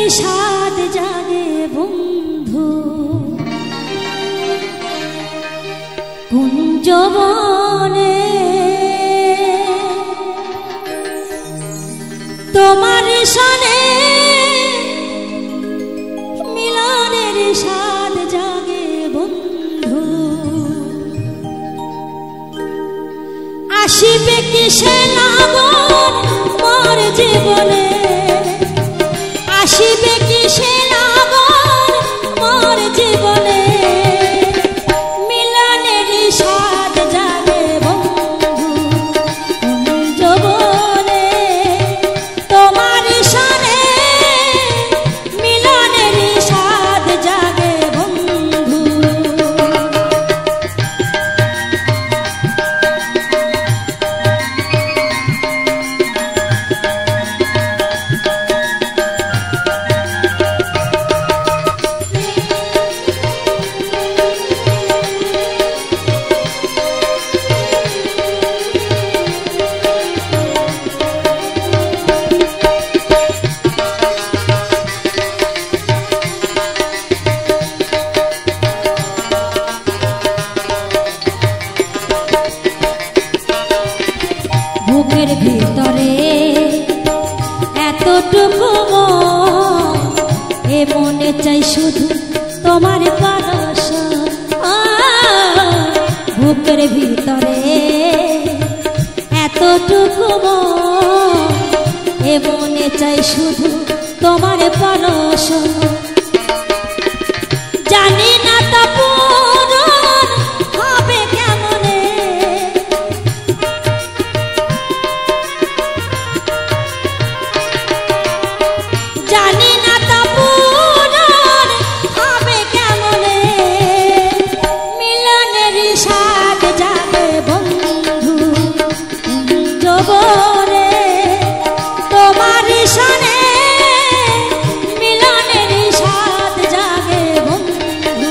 স্বাদ জাগে বন্ধু কুঞ্জবনে তোমার সনে মিলনের স্বাদ জাগে বন্ধু আসিবে কিসে লাগন মোর জীবনে আসিবে কিসে লাগন মোর জীবনে মিলনের স্বাদ জাগে বন্ধু কুঞ্জবনে তোমার সনে মিলনের স্বাদ জাগে বন্ধু বুকের ভিতরে এতটুকু এ মনে চাই শুধু তোমার পরশ বুকের ভিতরে এতটুকু এ মনে চাই শুধু তোমার পরশ জানি না তা পূরণ হবে কেমনে জানি না তা পূরণ হবে কেমনে মিলনের স্বাদ জাগে বন্ধু কুঞ্জবনে তোমার সনে মিলনের স্বাদ জাগে বন্ধু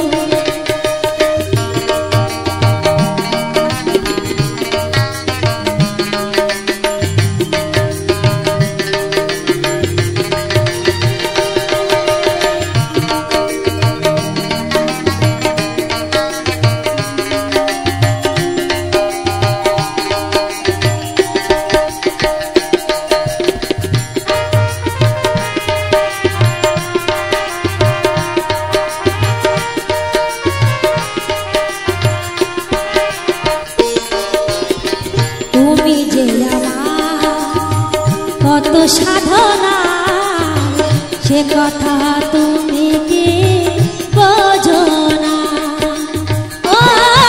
তুমি যে আমার কত সাধনা সে কথা তুমি কি বোঝো না ও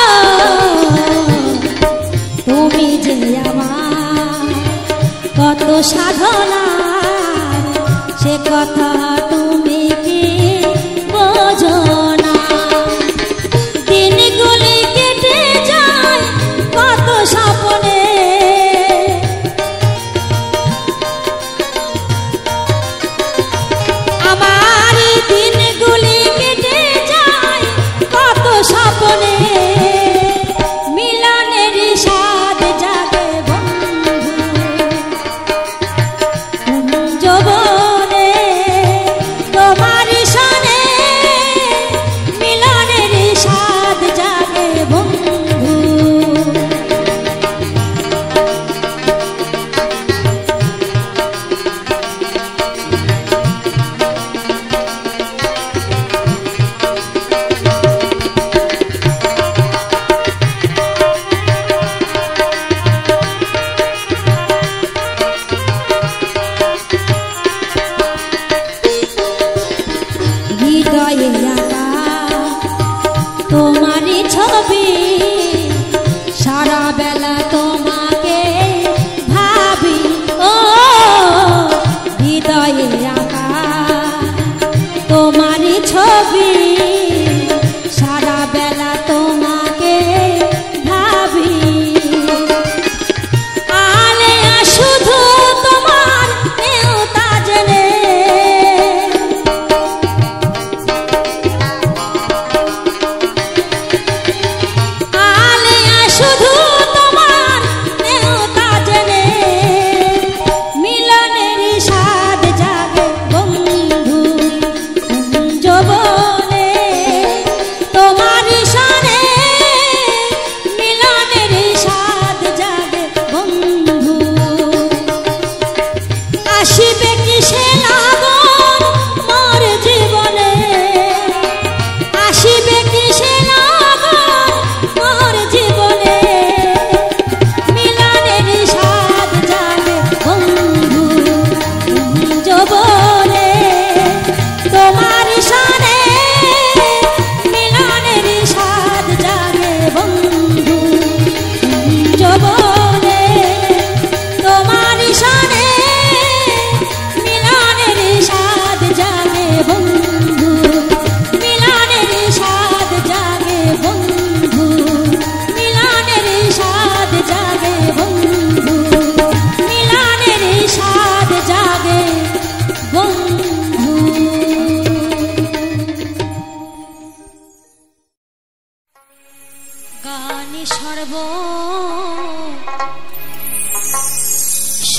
তুমি যে আমার কত সাধনা সে কথা তুমি কি বোঝো না দিনগুলি কেটে যায় কত স্বপ্নে আমার দিনগুলি কেটে যায় কত স্বপ্নে মিলনের স্বাদ জাগে বন্ধু কুঞ্জবনে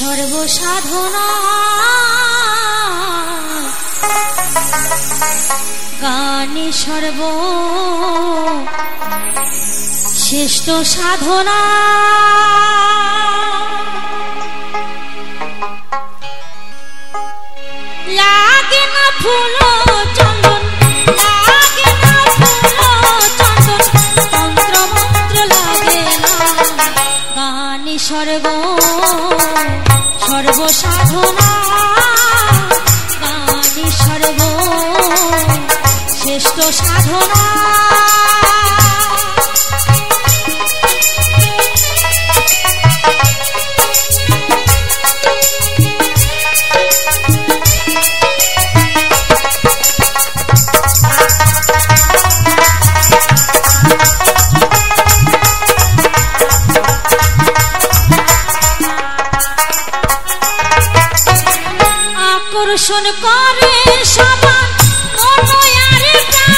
সর্বসাধনা গানে সর্ব শ্রেষ্ঠ সাধনা লাগে না ফুল চন্দন লাগে না ফুল চন্দন তন্ত্র মন্ত্র লাগে না গানে সর্ব সর্বসাধনা গানে সর্ব শ্রেষ্ঠ সাধনা আকর্ষণ করে সবার মনোয়ারে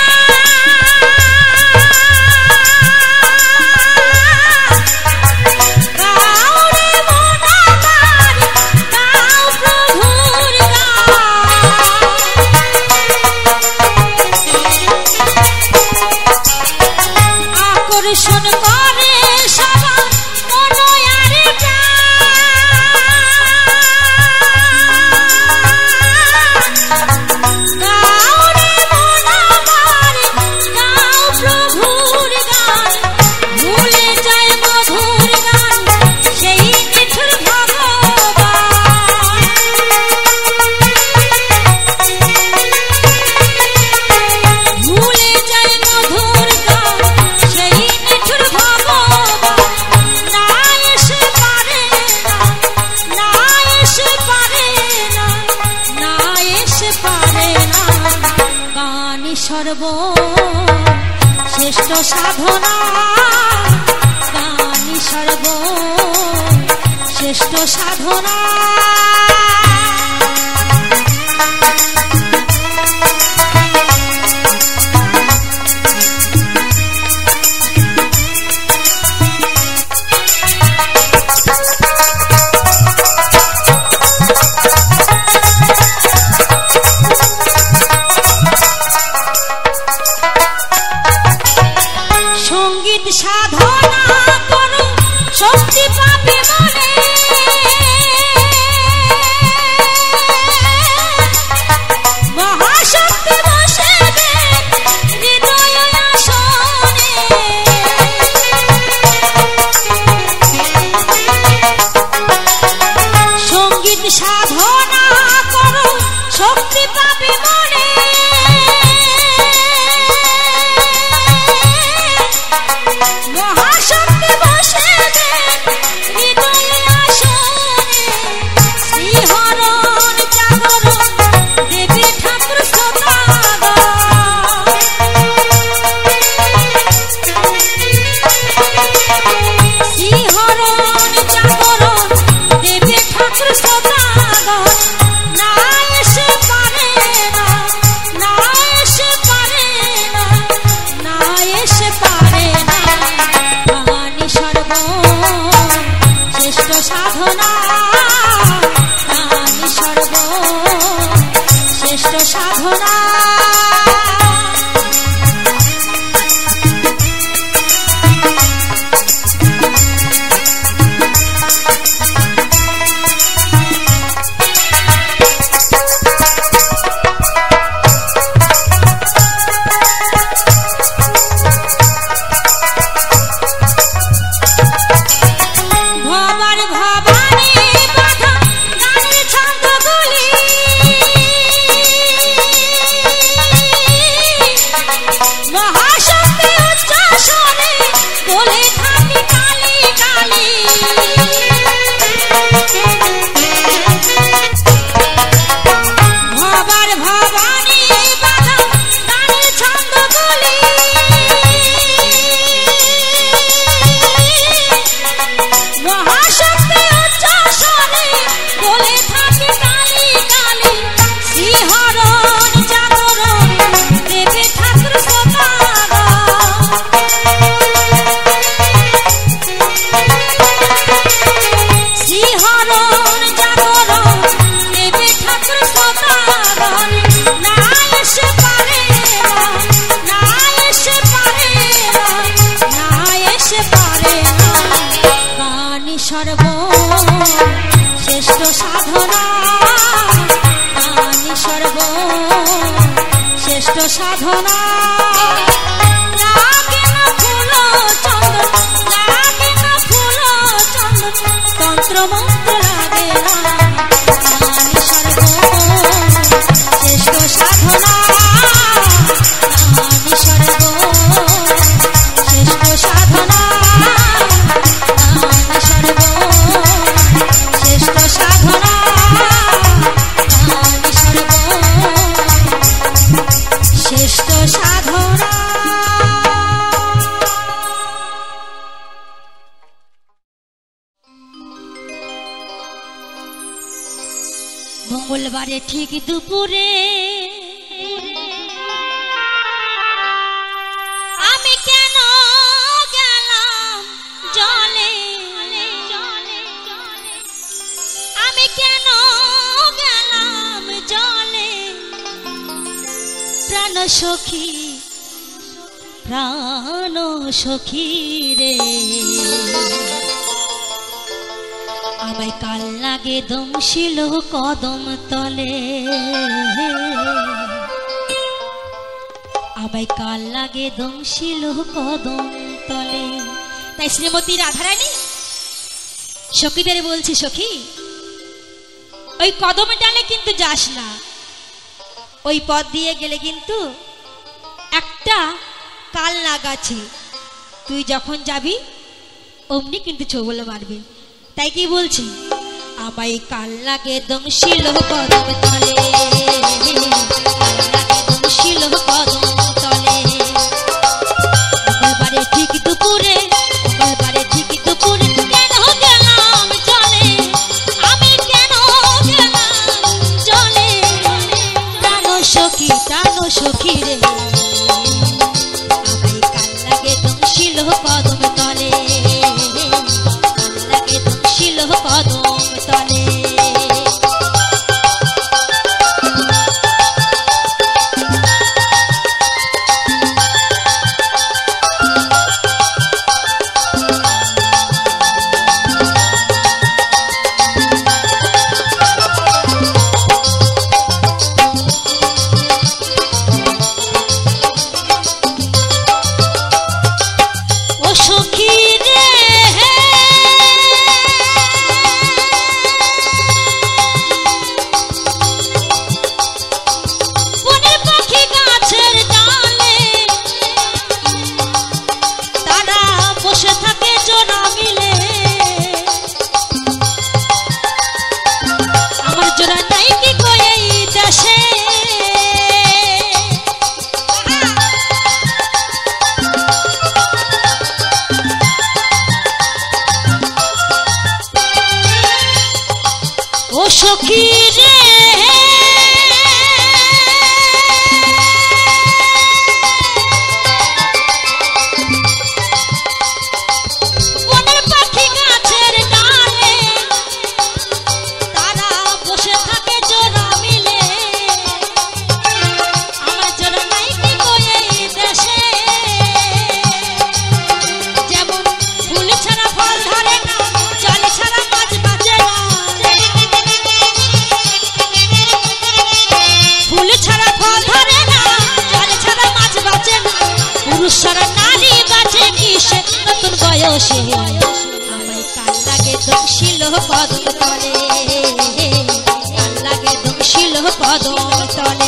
গাওরে মনামার গাও প্রভুর আকর্ষণ করে সবার মনোয়ারে সর্ব শ্রেষ্ঠ সাধনা গানি সর্ব শ্রেষ্ঠ সাধনা সঙ্গীত সাধনা করো শক্তি পাবে মনে মহাশক্তি বসবে হৃদয় আসনে সঙ্গীত সাধনা করো শক্তি পাবে মনে মহাশক্তি বসবে হৃদয় আসনে শ্রীহরণ জাগরণ দেবী ঠাকুর শ্রোতাগণ শ্রীহরণ জাগরণ দেবী ঠাকুর শ্রোতাগণ না এসে পারে না না এসে পারে না না এসে পারে না গানে সর্ব শ্রেষ্ঠ সাধনা গানে সর্ব শ্রেষ্ঠ সাধনা সাধনা আমি সর্ব শ্রেষ্ঠ সাধনা লাগে না ফুল চন্দন লাগে না ফুল চন্দন তন্ত্র মন্ত্র লাগে না আমি সর্ব শ্রেষ্ঠ সাধনা আমি সর্ব শ্রেষ্ঠ সাধনা আমি সর্ব শ্রেষ্ঠ সাধনা আমি সর্ব শ্রেষ্ঠ সাধনা। মঙ্গলবারে ঠিক দুপুরে আমি কেন গেলাম জলে আমি কেন গেলাম জলে প্রাণ সখী রে আমায় কাল লাগে দমশিল কদম তলে আমায় কাল লাগে দমশিল কদম তলে। তাই শ্রীমতী রাধারানী সখীদের বলছি, সখী ওই কদম ডালে কিন্তু যাস না, ওই পথ দিয়ে গেলে কিন্তু একটা কাল লাগাছে, তুই যখন যাবি অমনি কিন্তু ছবল মারবে। তাই কি বলছি, আমায় কাল লাগে দমশিল কদম তলে দমশিল কদম তলে। মঙ্গলবারে ঠিক দুপুরে মঙ্গলবারে ঠিক দুপুরে কেন গেলাম চলে আমি কেন গেলাম চলে প্রাণ সখী রে আমায় কাল লাগে দমশিল কদম তলে কাল লাগে দমশিল কদম তলে। সখী রে বনের পাখি গাছের ডালে তারা বসে থাকে জোড়া মিলে আমার জোড়া নাই কি কই এই দেশে যেমন ফুল ছাড়া ফল ধরে না জল ছাড়া মাছ বাঁচে না ফুল ছাড়া ফল ধরে না জল ছাড়া মাছ বাঁচে না পুরুষ ছাড়া নারী বাঁচে কিসে নতুন বয়সে আমায় কাল লাগে দমশিল কদম তলে কাল লাগে দমশিল কদম তলে।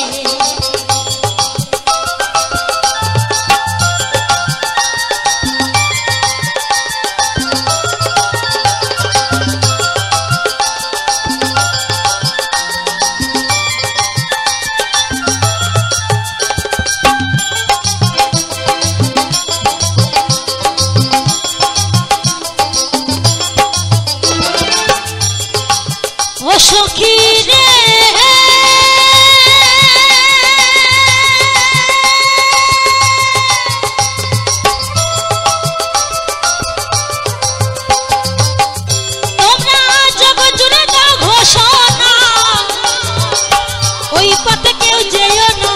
সখী রে তোমরা জগৎ জুড়ে দাও ঘোষণা ওই পথে কেউ যেও না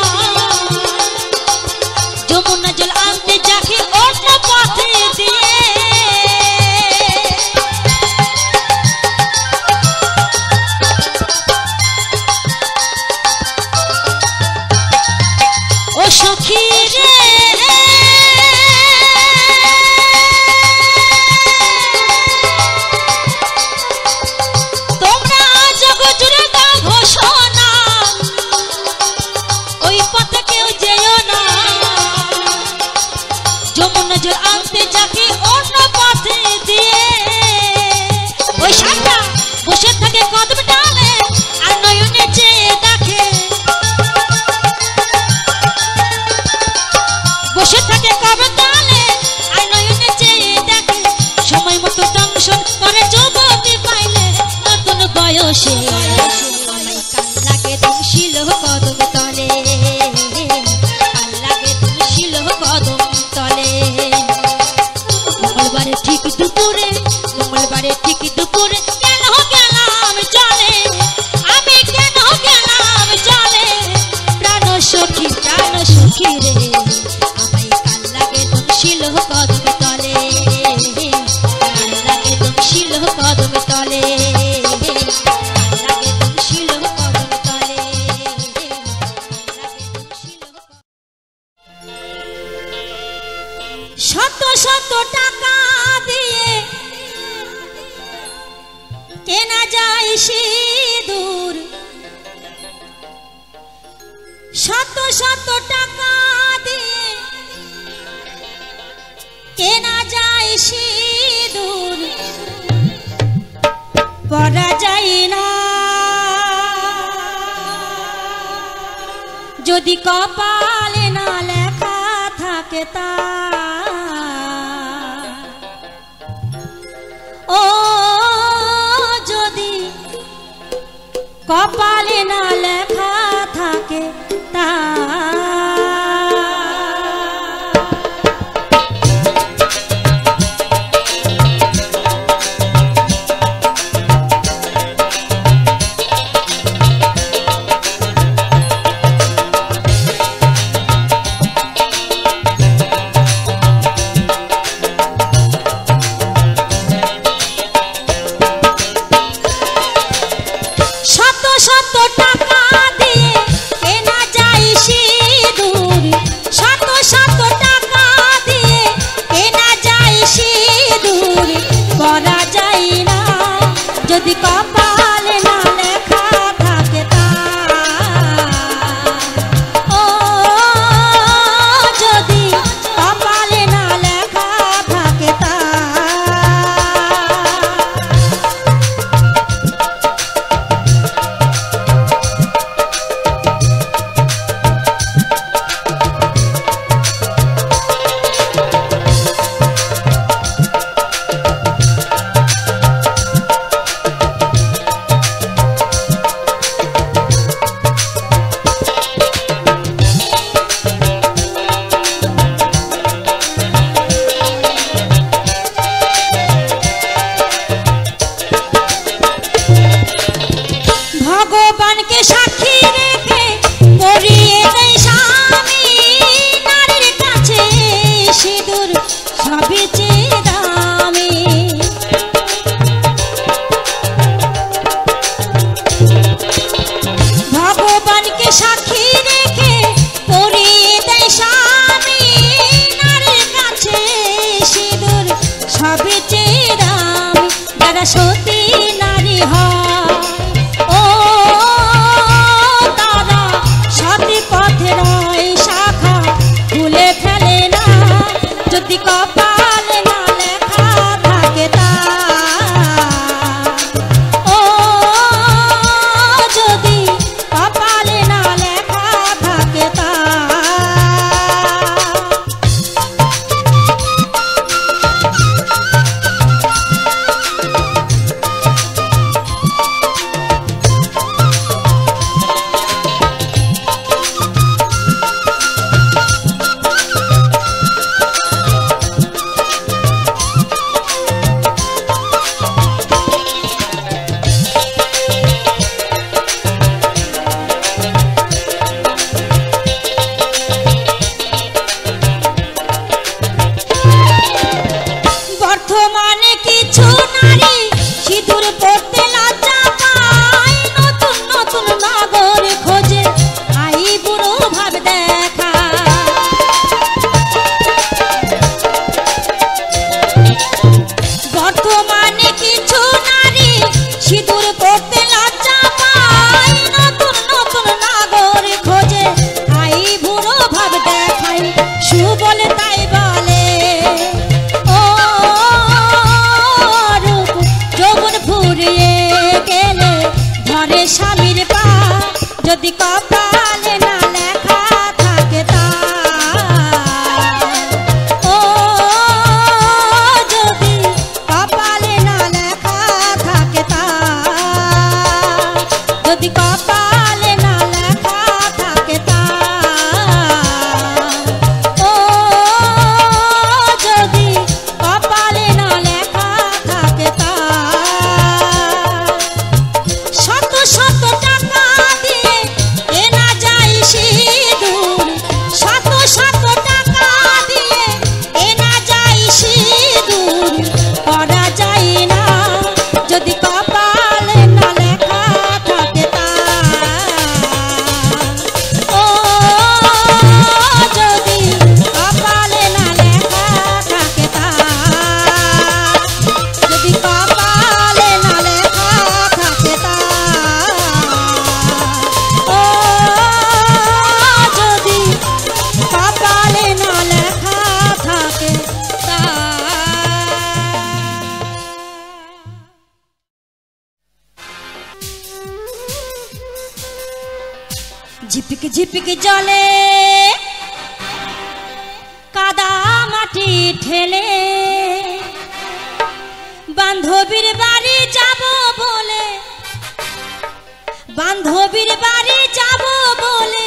যমুনা জল আনতে যাকে অন্য পথে দিয়ে নজর আনতে যাকে অন্য পথে দিয়ে ওই সাতটা বসে থাকে কদম ডালে আর নয়নে চেয়ে দেখে বসে থাকে কদম ডালে আর নয়নে চেয়ে দেখে সময় মতো দংশন করে যুবতী পাইলে নতুন বয়সে কাল লাগে দংশিল কদম তলে কাল লাগে দংশিল কদম তলে মঙ্গলবারে ঠিক দুপুরে কেন গেলাম চলে আমি কেন গেলাম চলে প্রাণ সখী রে আমায় কাল লাগে দংশিল কদম তলে কাল লাগে দংশিল কদম তলে কাল লাগে দংশিল কদম তলে শত শত টাকা দিয়ে কেনা যায় সিঁদুর শত শত টাকা দিয়ে কেনা যায় সিঁদুর পরা যায় না যদি কপালে না লেখা থাকে তা ও যদি কপালে না লেখা থাকে তা যদি কপালে না লেখা থাকে তা ও যদি কপালে না লেখা থাকে তা ভগবানকে সাক্ষী রেখে পরিয়ে দেয় স্বামী নারীর কাছে সিঁদুর সবচেয়ে দামি ভগবানকে সাক্ষী রেখে পরিয়ে দেয় স্বামী নারীর কাছে সিঁদুর সবচেয়ে দামি যারা সতী নারী হয় ও ঝিপিক ঝিপিক জলে কাদা মাটি ঠেলে বান্ধবীর বাড়ি যাব বলে, বান্ধবীর বাড়ি যাব বলে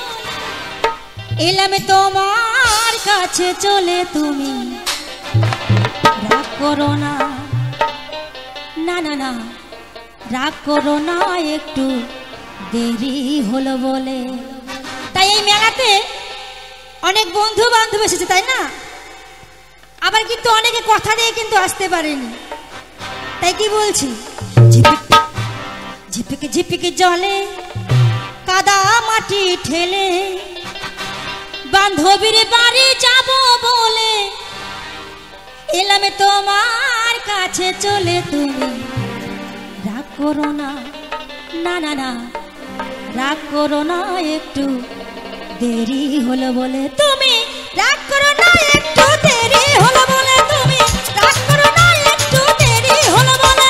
এলাম তোমার কাছে চলে। তুমি রাগ করো না, না না না রাগ করো না, একটু দেরি হলো বলে। তাই এই মেলাতে অনেক বন্ধু বান্ধব এসেছে, তাই না? আবার কিন্তু অনেকে কথা দিয়ে কিন্তু আসতে পারেনি। তাই কি বলছি, ঝিপিক ঝিপিক জলে কাদা মাটি ঠেলে বান্ধবীর বাড়ি যাব বলে এলাম তোমার কাছে চলে। তুমি রাগ করো না, না না না রাগ করো না, একটু দেরি হলো বলে। তুমি রাগ করো না, একটু দেরি হলো বলে। তুমি রাগ করো না, একটু দেরি হলো বলে।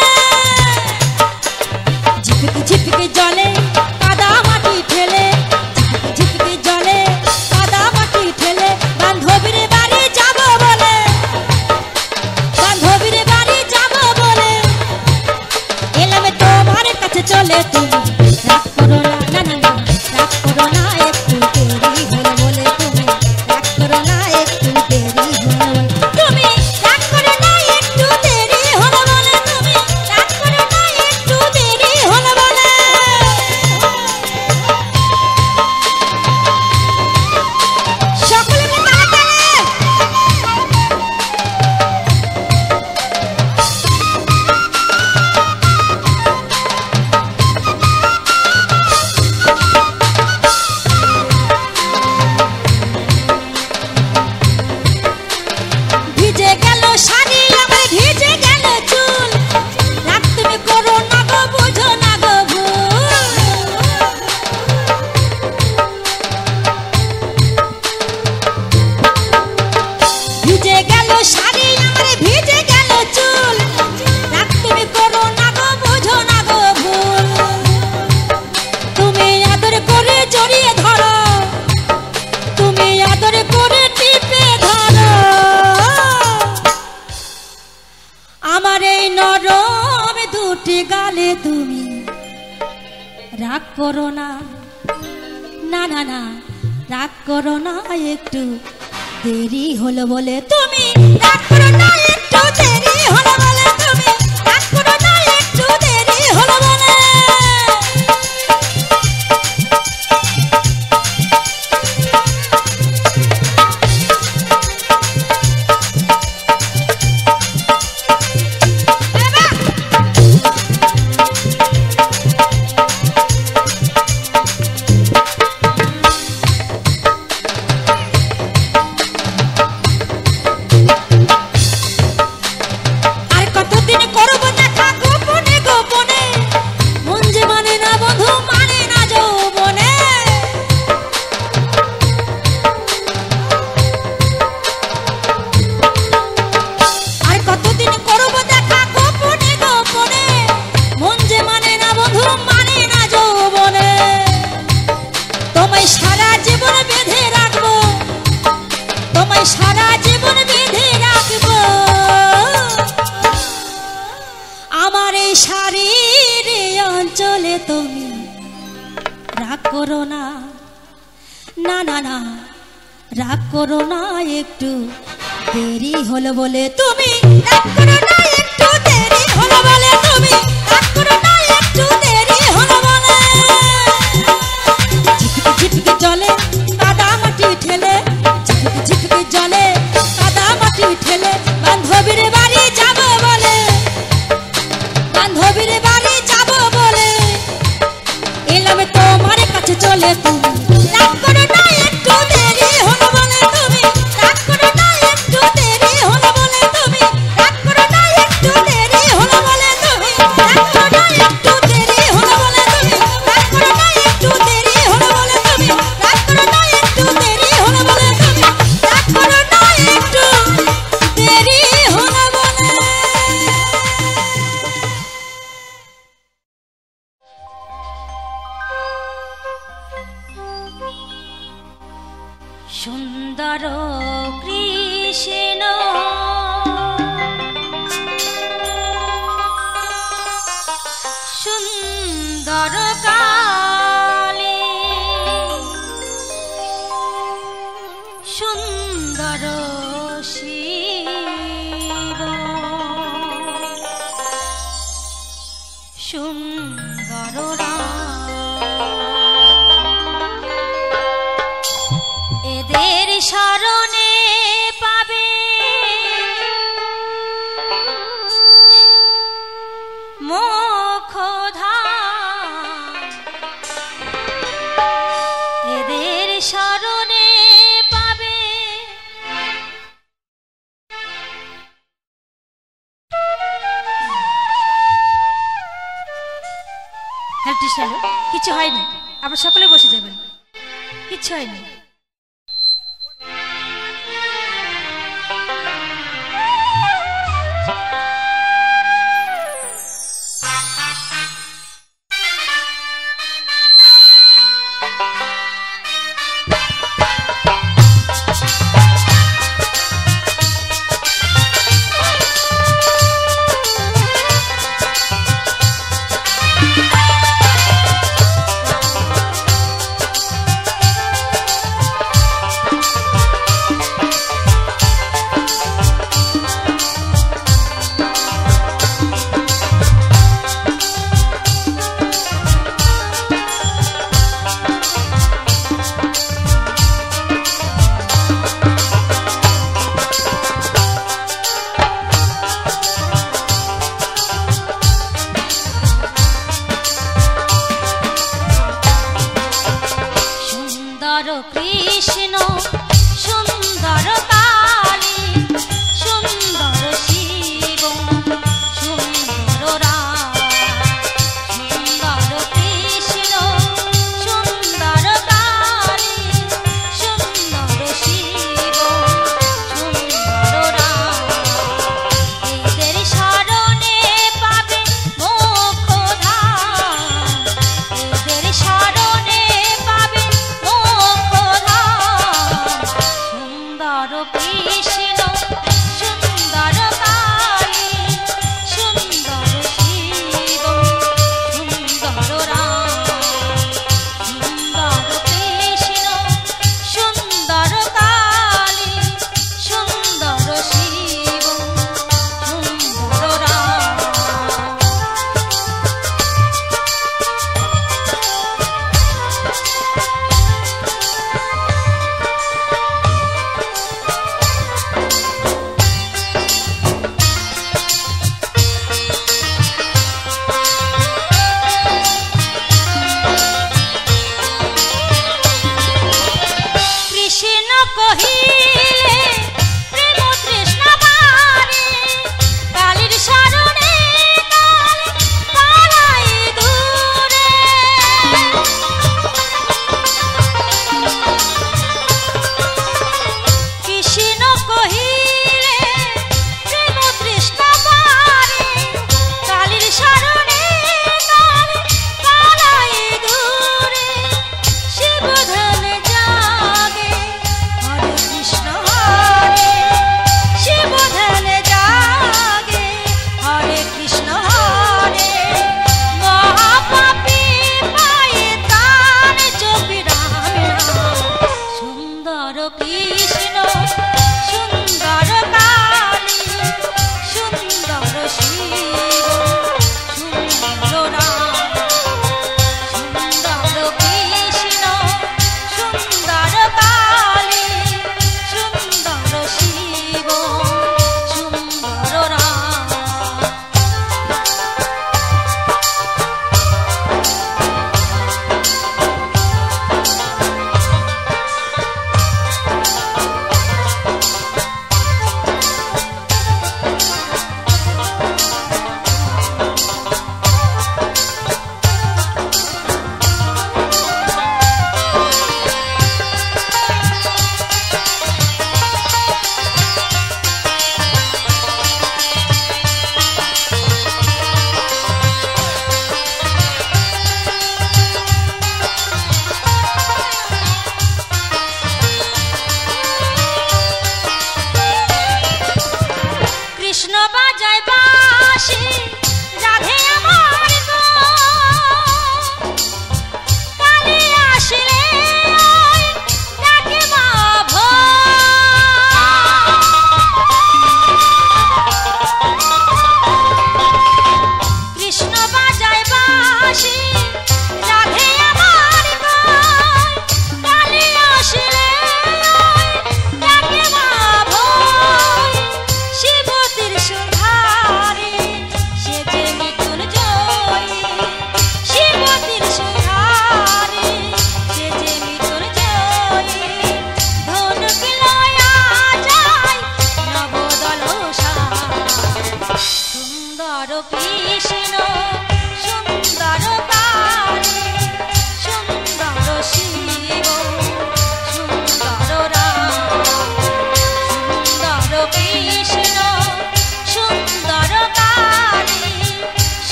ঝিপিক ঝিপিক জলে কাদা মাটি ঠেলে, ঝিপিক ঝিপিক জলে কাদা মাটি ঠেলে বান্ধবীর বাড়ি যাব বলে, বান্ধবীর বাড়ি যাব বলে এলাম তোমার কাছে চলে। তুমি রাগ করো না, না না না রাগ করো না, একটু দেরি হলো বলে। তুমি রাগ করো না, একটু দেরি হলো বলে। তুমি রাগ করো না, একটু দেরি হলো বলে। তুমি রাগ করো না, একটু দেরি হলো বলে। সকলে মিলে তালে ভিজে গেল শাড়ি আমার, ভিজে গেল চুল, রাগ তুমি করো না গো, বুঝো না গো ভুল। ভিজে গেল শাড়ি আমার, ভিজে গেল চুল, রাগ তুমি করো না গো, বুঝো না গো ভুল। তুমি আদর করে জড়িয়ে ধরো, তুমি আদর করে টিপে ধরো আমার এই নরম দুটি গালে। তুমি রাগ করো না, না না না রাগ করো না, একটু দেরি হলো বলে। তুমি রাগ করো না, একটু দেরি হলো বলে। তুমি রাগ করো না, একটু দেরি হলো বলে। আর কতদিন করব দেখা গোপনে গোপনে, মন যে মানে না বন্ধু, মানে না যৌবনে। আর কতদিন করব দেখা গোপনে গোপনে, মন যে মানে না বন্ধু, মানে না যৌবনে। তোমায় সারা জীবন বেঁধে রাখবো, তোমায় সারা জীবন বেঁধে রাখবো আমার এই শাড়ির অঞ্চলে। তুমি রাগ করো না, না না না রাগ করো না, একটু দেরি হলো বলে। তুমি রাগ করো না, একটু দেরি হলো বলে। তুমি রাগ করো না, একটু দেরি হলো বলে। ঝিপিক ঝিপিক জলে কাদা মাটি ঠেলে, ঝিপিক ঝিপিক জলে কাদা মাটি ঠেলে বান্ধবীর বাড়ি যাব বলে, বান্ধবীর বাড়ি যাব বলে এলাম তোমার কাছে চলে। তুমি রাগ করো না, একটু দেরি হলো বলে। তুমি রাগ করো না, একটু দেরি হলো বলে। তুমি রাগ করো না, একটু দেরি হলো বলে। তুমি রাগ করো না, একটু দেরি হলো বলে। তুমি রাগ করো না, একটু দেরি হলো বলে। তুমি রাগ করো না, একটু দেরি হলো বলে। তুমি রাগ করো না, একটু দেরি হলো বলে। সুন্দর কৃষ্ণ সুন্দর কালী সুন্দর শিব সুন্দর এদের শরণে পাবে মোক্ষধাম এদের শরণে পাবে হ্যালো টিচার কিছু হয়নি আবার সকলে বসে যাবেন কিচ্ছু হয়নি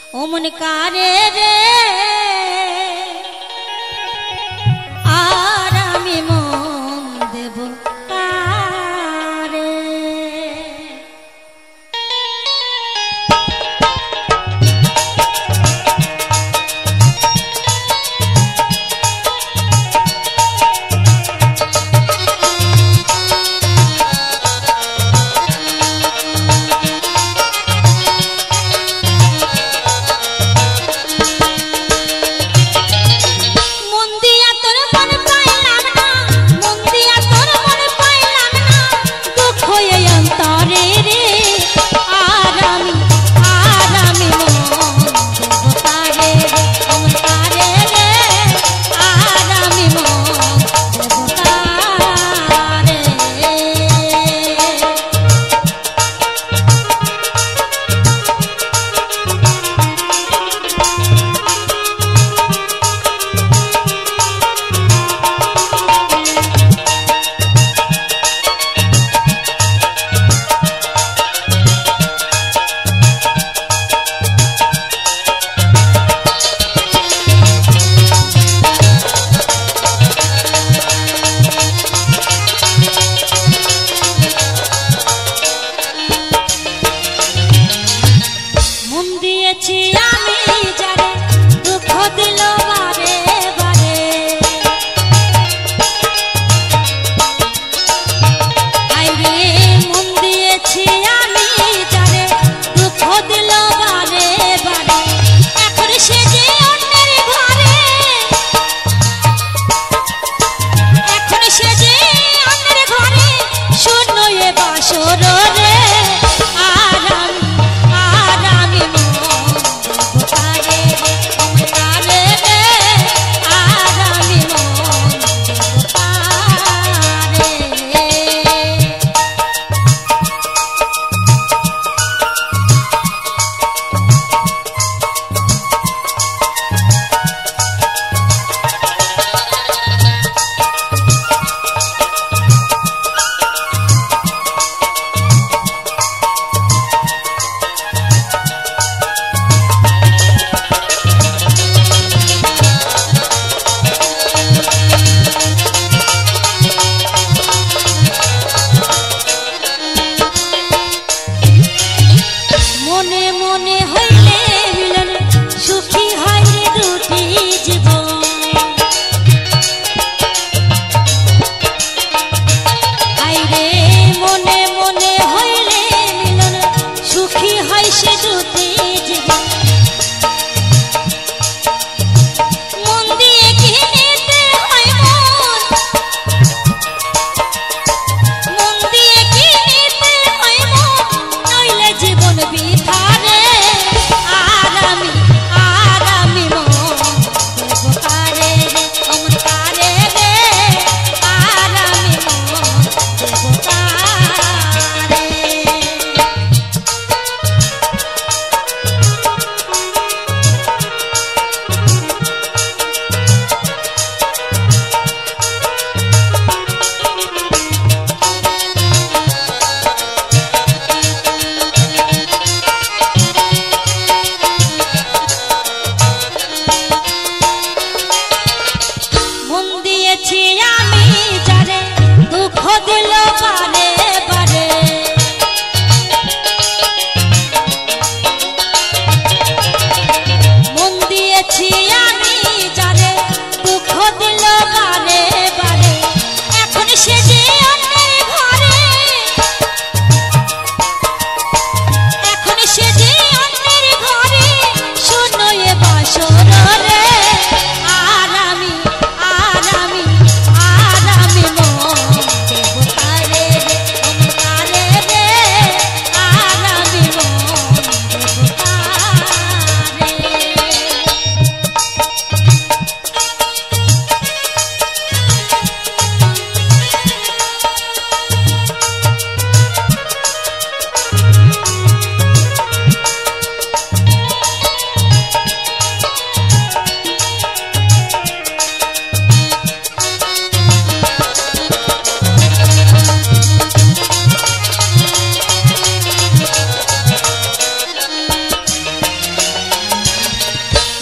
ও মন কারে রে আর আমি মন দেব কারে।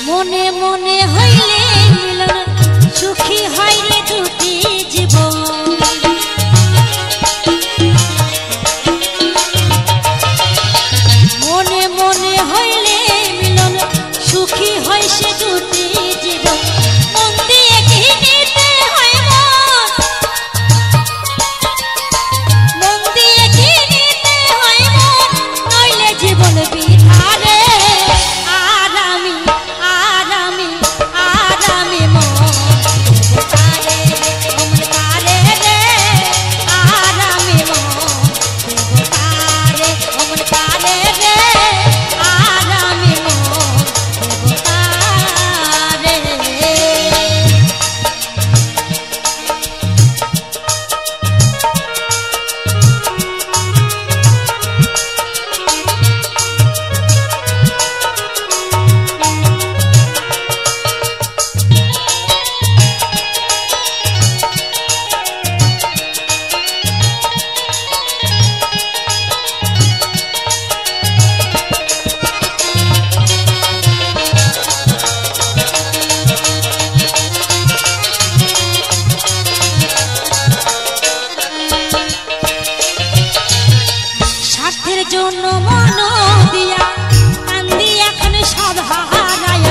মনে মনে হইলে মিলন সুখী হয় রে দুটি জীবন। মনে মনে হইলে মিলন সুখী হয় সে দুটি জীবন। মন দিয়ে কিনিতে হয় মন, মন দিয়ে কিনিতে হয় মন, নইলে জীবন বৃথা রে। আরামি আরামি আরামি মন তারে মন তারে রে। আরামি মন তারে মন তারে রে। আরামি মন তারে। স্বার্থের জন্য মন দিয়া কান্দি এখন সব হারায়া।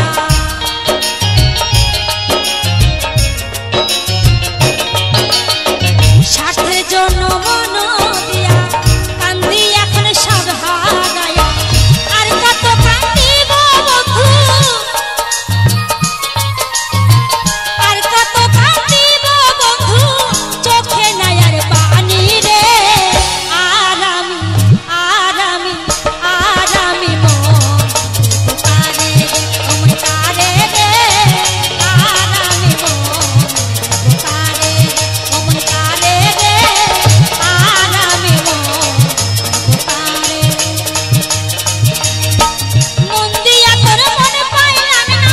স্বার্থের জন্য মন দিয়া কান্দি এখন সব হারায়া। আর কত কান্দিব বন্ধু, আর কত কান্দিব বন্ধু, চোখে নাই আর পানি রে। আরামি আরামি আরামি মন তারে মন তারে রে। আরামি মন তারে মন তারে রে। আরামি মন তারে। মন দিয়া তোর মন পাইলাম না,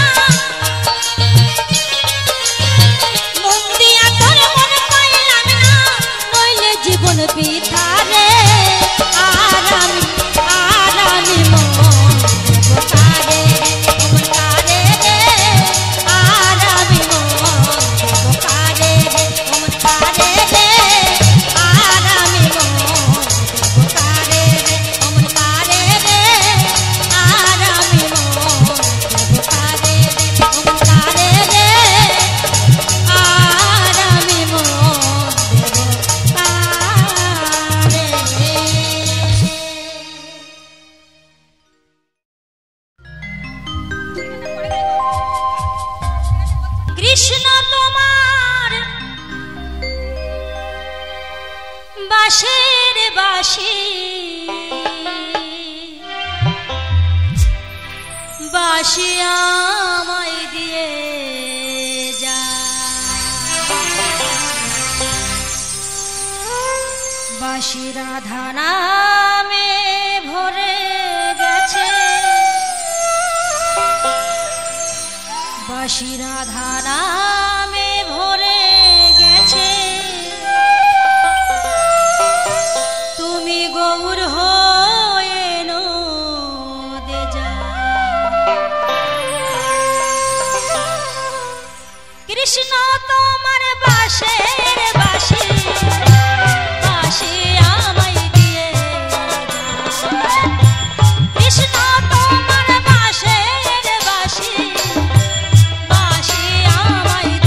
মন দিয়া তোর মন পাইলাম না, নইলে জীবন বৃথা রে। আরামি আরামি মন তারে মন তারে রে। আরামি মন তারে মন তারে রে। আরামি মন তারে মন তারে রে। আরামি মন তারে মন তারে রে। আরামি মন কৃষ্ণ তোমার বাঁশের বাঁশি, বাঁশি আমায় দিয়ে যা। বাঁশি রাধা নামে ভরে গেছে, বাঁশি রাধা নামে ভরে গেছে। তুমি গৌর হয়ে নদে যাও। কৃষ্ণ তোমার বাঁশের বাঁশি, বাঁশি আমায় দিয়ে যাও। কৃষ্ণ তোমার বাঁশের বাঁশি, বাঁশি আমায়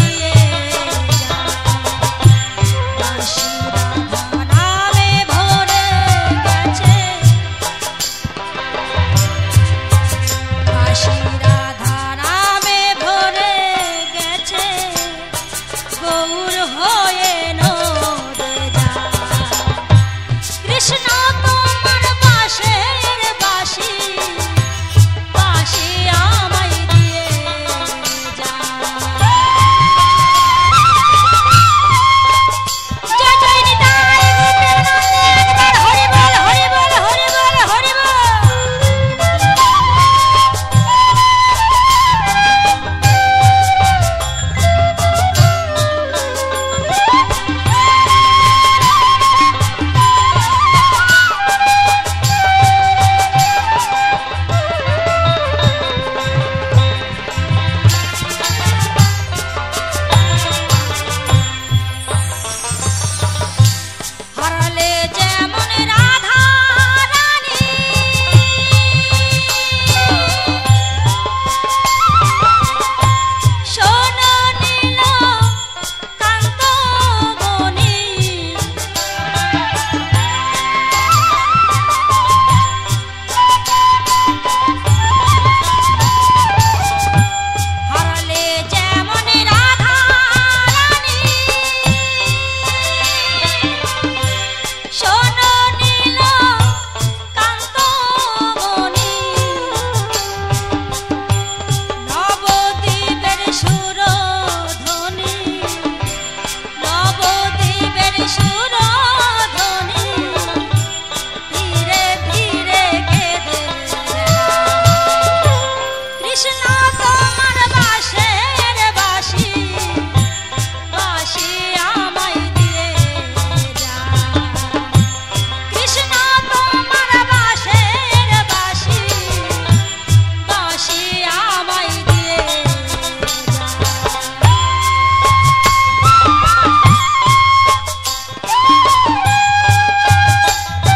কৃষ্ণ তোমার বাঁশের বাঁশি বাঁশি আমায় দিয়ে যায়। কৃষ্ণ তোমার বাঁশের বাঁশি বাঁশি আমায় দিয়ে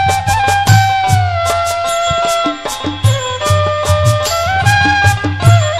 যায়।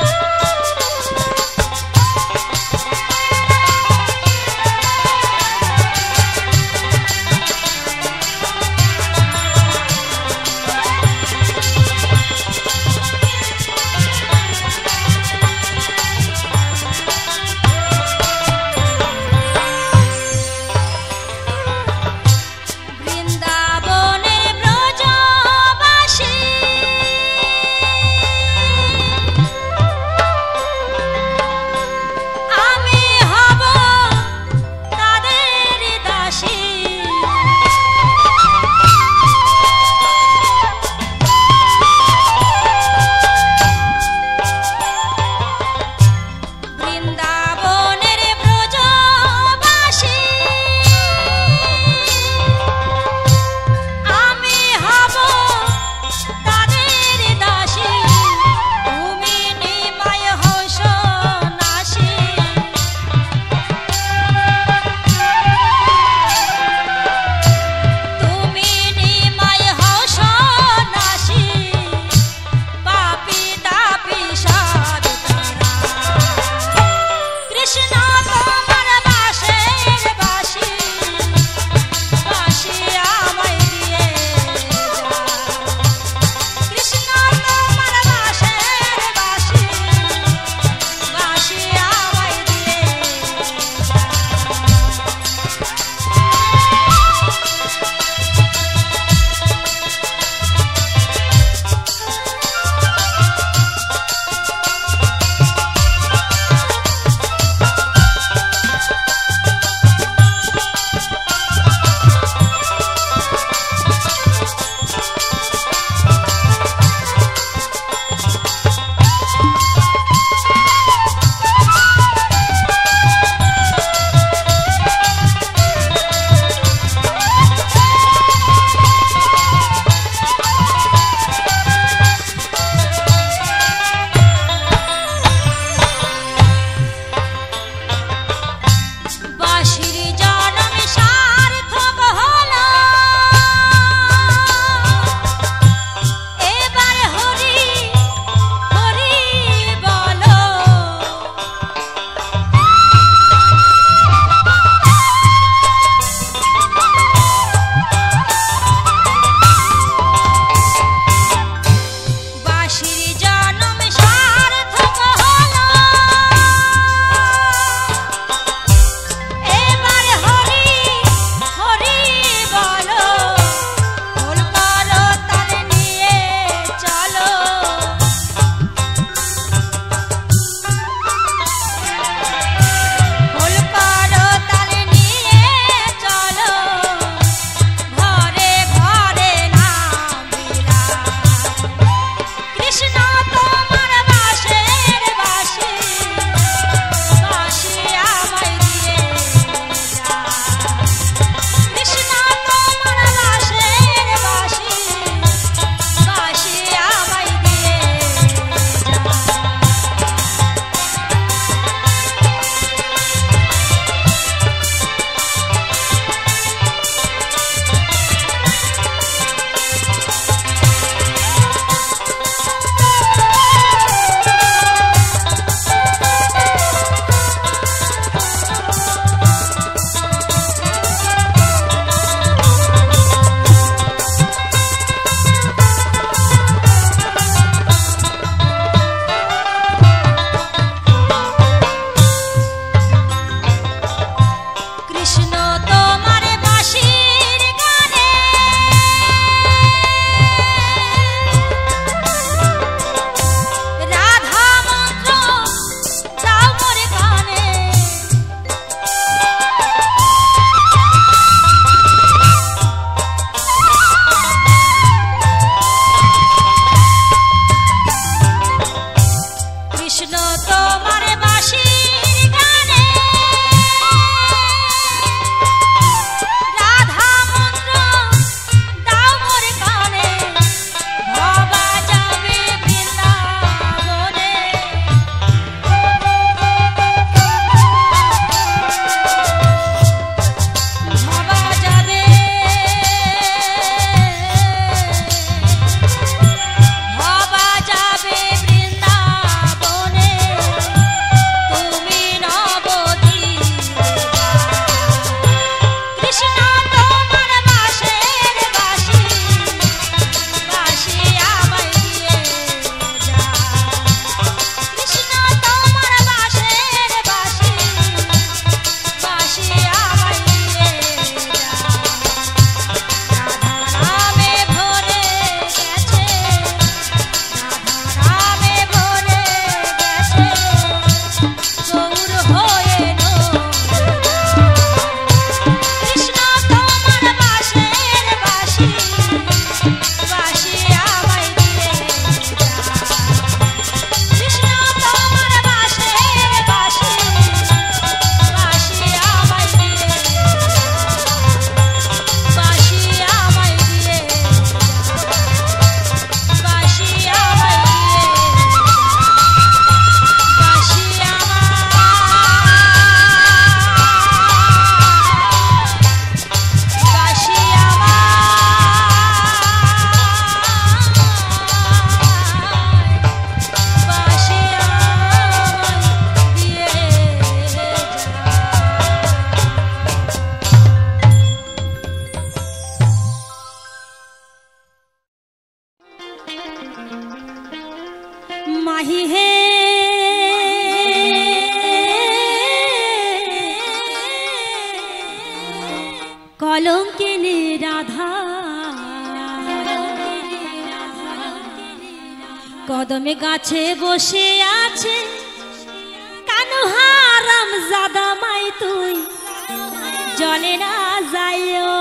কদমে গাছে বসে আছে কানু হারাম জাদা মাই তুই জলে না যাইও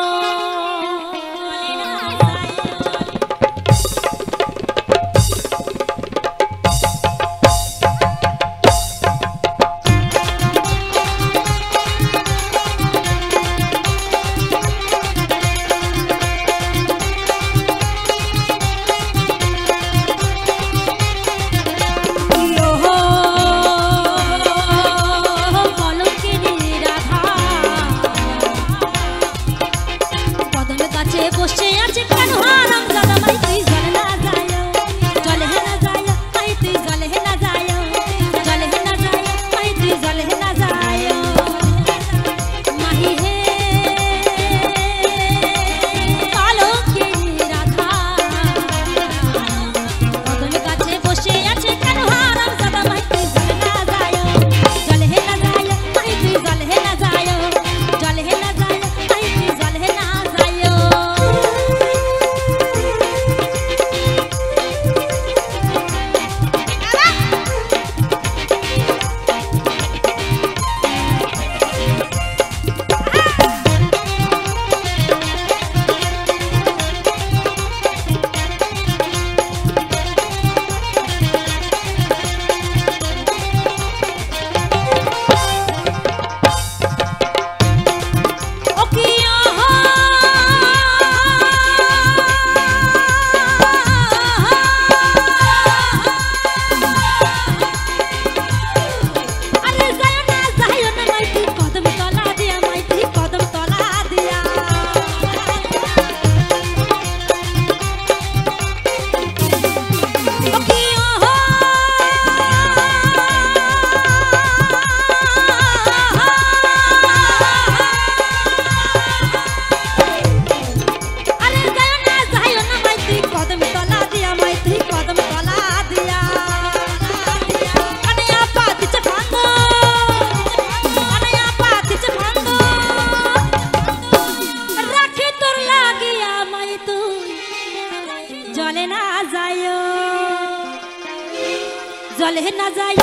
जले ना जायो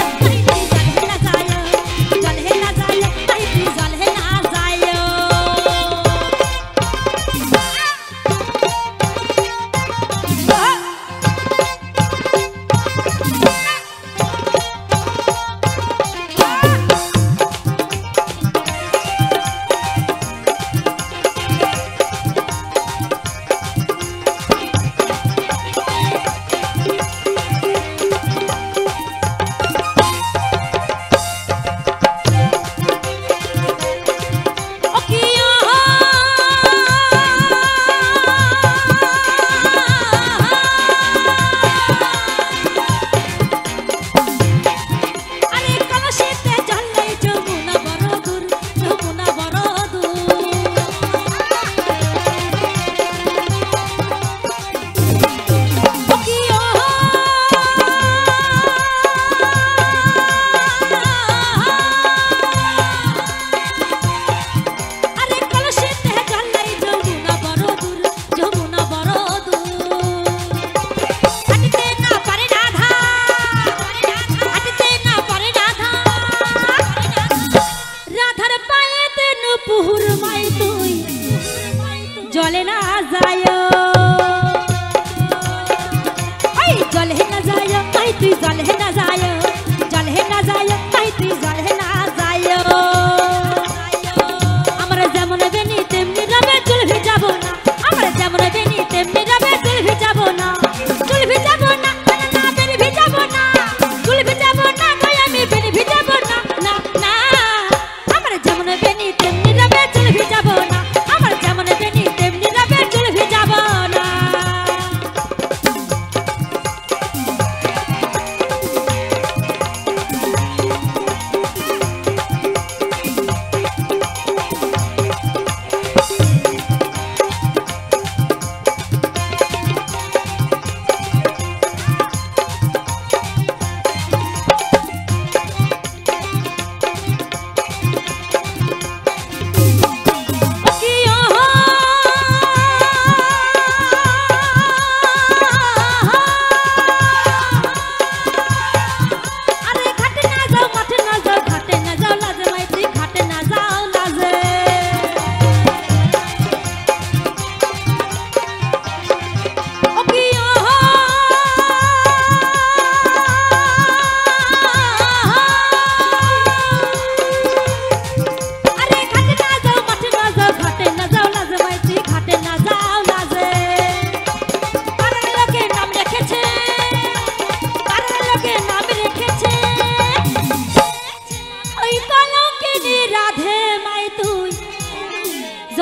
जले ना जायो जले ना जायो जले ना जायो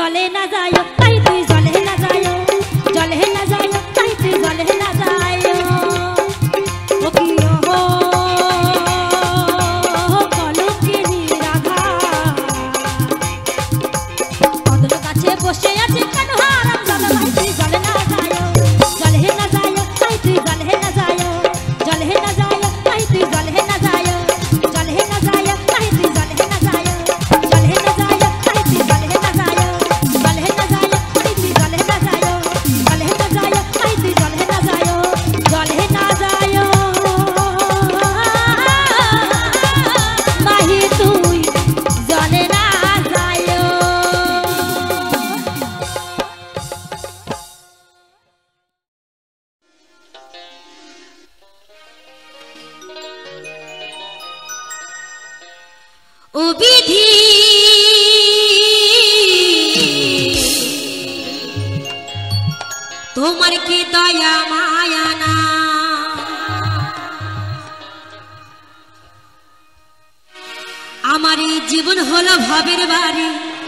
জলে না যায়, তাই তুই জলে না যায়, জলে না যায়, তাই তুই জলে না যায়। ও কি ও কলঙ্কিনী রাধা, কদম গাছে বসে আছে কেন হারাম জাদা, তাই তুই জলে না যায়, জলে না যায়, তাই তুই জলে না যায়, জলে না যায়, তাই তুই জলে না যায়, জলে না যায়, তাই তুই জলে না যায়, জলে না যায়, তাই তুই জলে না যায়, জলে না যায়, তাই তুই জলে না যায়, জলে না যায়, তাই তুই জলে না যায়, জলে না যায়, মাহি তুই জলে না যায়। ও বিধি তোমার কি দয়া মায়া না, আমার এই জীবন হলো ভবের বাড়ি,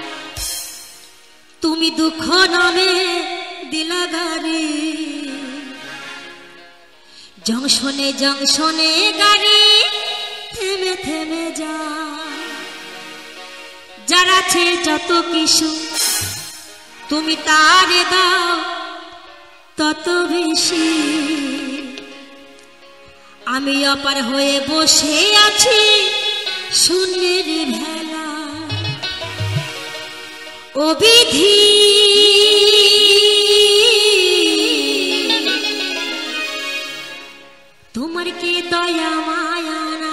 তুমি দুঃখ নামে দিলা গাড়ি, জংশনে জংশনে গাড়ি থেমে থেমে যা, যার আছে যত কিছু তুমি তারে দাও তত বেশি, আমি অপার হয়ে বসে আছি শূন্যের ভেলা। ও বিধি তোমার কি দয়া মায়া না,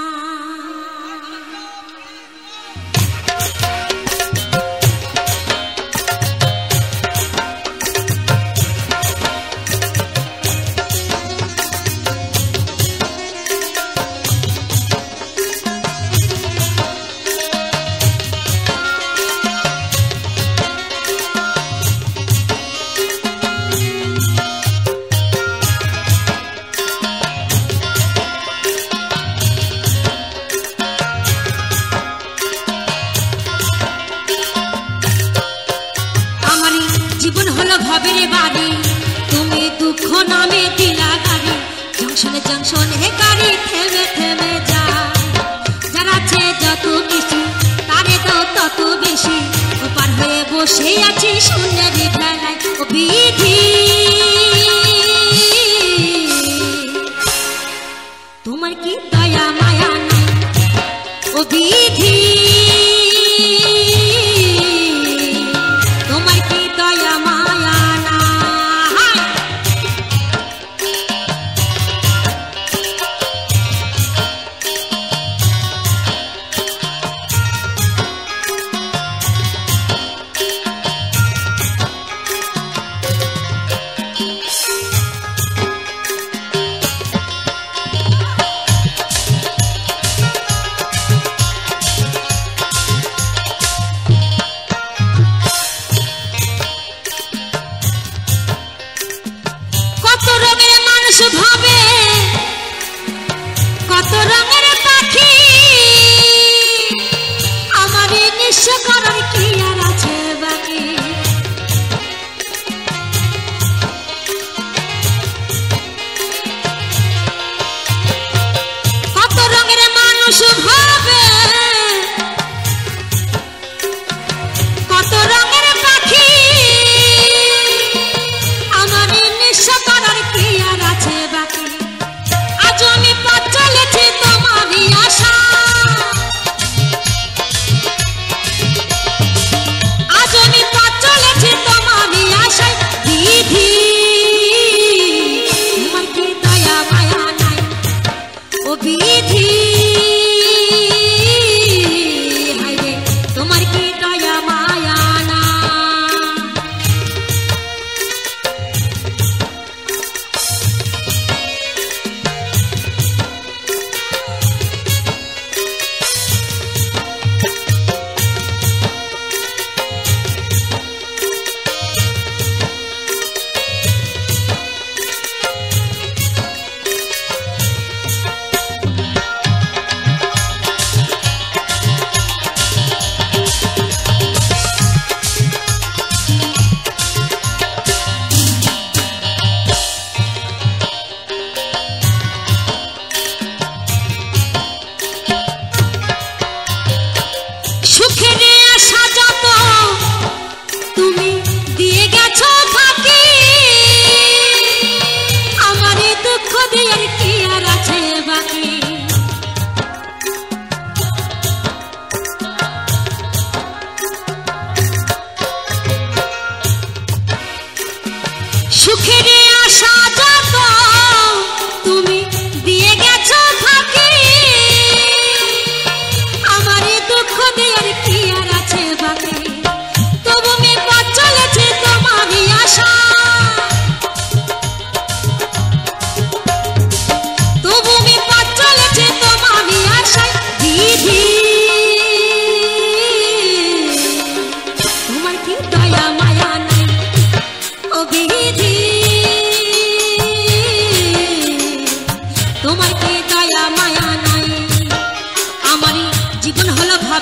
ভবের বাড়ি, তুমি দুঃখ নামে দিলা গাড়ি, জংশনে জংশনে গাড়ি থেমে থেমে যায়, যার আছে যত কিছু তারে দাও তত বেশি, ওপার হয়ে বসে আছি শূন্যের ভেলায়। ও বিধি তোমার কি দয়া মায়া নাই, ও বিধি তোমার কি দয়া মায়া না।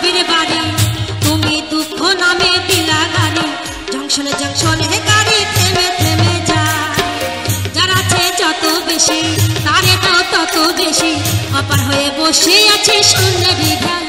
বান্ধবীর বাড়ি, তুমি দুঃখ নামে দিলা গাড়ি, জংশনে জংশনে গাড়ি থেমে থেমে যায়। যার আছে যত বেশি তারে দাও তত বেশি, অপার হয়ে বসে আছে শূন্যের ঘাট।